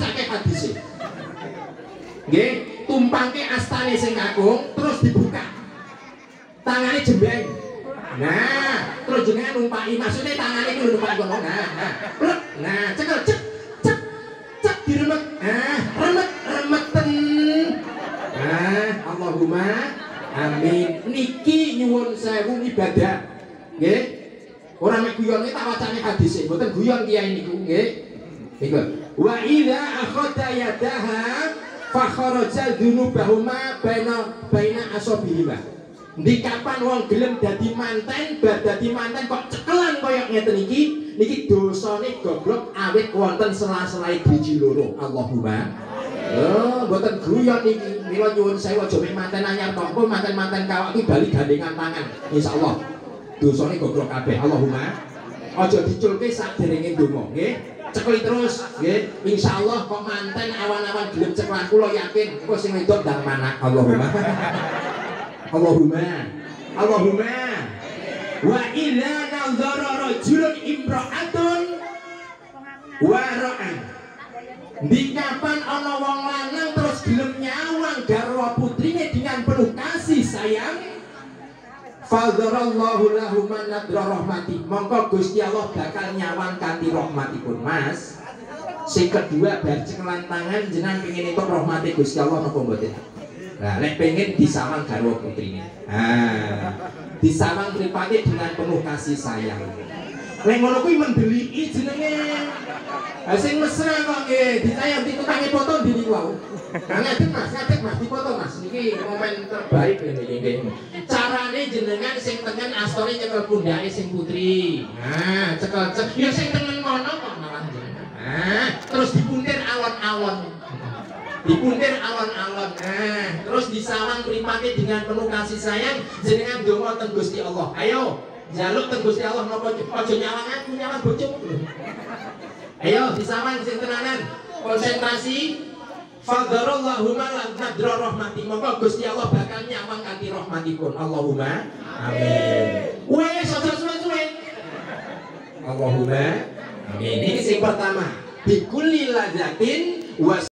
wacake hadise. Nggih, tumpangke astane sing kakung terus dibuka. Tangane jembeng. Nah, terus jenengan numpaki, maksudnya tangannya itu numpaki kono. Nah, cekel cek diremet. Remeten. Nah, Allahumma amin. Niki nyuwun sewu ibadah. Nggih. Ora mek guyone tak wacane hadis, mboten guyon kiai niku, nggih. Niku. Wa idza akhadha yadaha fa kharaja dzunubahuma baina asobihima. Di kapan wong gelem dadi manten, bar dadi manten kok cekelan koyo ngeten niki dosane goblok awit wonten sela-selae driji loro. Allahumma. Oh, mboten guyon niki. Mila nyuwun sewu aja mek manten anyar tok, manten-manten kawak iki bali gandengan tangan. Insyaallah. Dosane goblok kabeh. Allahumma. Aja diculke sakderenge ndonga, nggih. Cekeli terus, nggih. Insyaallah kok manten awan-awan gelem cekelan kula yakin engko sing wedok ndang manak. Allahumma. Allahumma wa idza nadhara rajulun imra'atun wa ra'an. Di kapan ana wong lanang terus gelem nyawang garwa putrine dengan penuh kasih sayang, fadzarallahu lahu man nadra rahmati, mongko Gusti Allah bakal nyawang kanthi rahmatipun. Mas, sing kedua bar cekelan tangan jenengan pengin entuk rahmati Gusti Allah napa mboten? Nah, nek pengen disawang garwa putrine. Disawang mripate dengan penuh kasih sayang. Nek ngono kuwi mendeliki jenenge. Ha sing mesra kok nggih, disayang ditutangi foto diri wae. Ngadeg Mas, dipoto Mas. Niki momen terbaik niki nggih. Carane jenengan sing tengen astore nyekel pundake sing putri. Nah, cekel ya sing tengen ngono kok malah jenengan. Terus dipuntir alon-alon. Nah, terus disawang mripate dengan penuh kasih sayang jenengan donga teng Gusti Allah. Ayo njaluk teng Gusti Allah napa aja nyawang aku nyawang bojomu. Ayo disawang sing tenanan. Konsentrasi. Fadzarallahu nadra rahmati, maka Gusti Allah bakal nyawang kanthi rahmatipun. Allahumma amin. Wes aja suwe-suwe. Allahumma amin. Ini sing pertama. Bikulli ladzatin was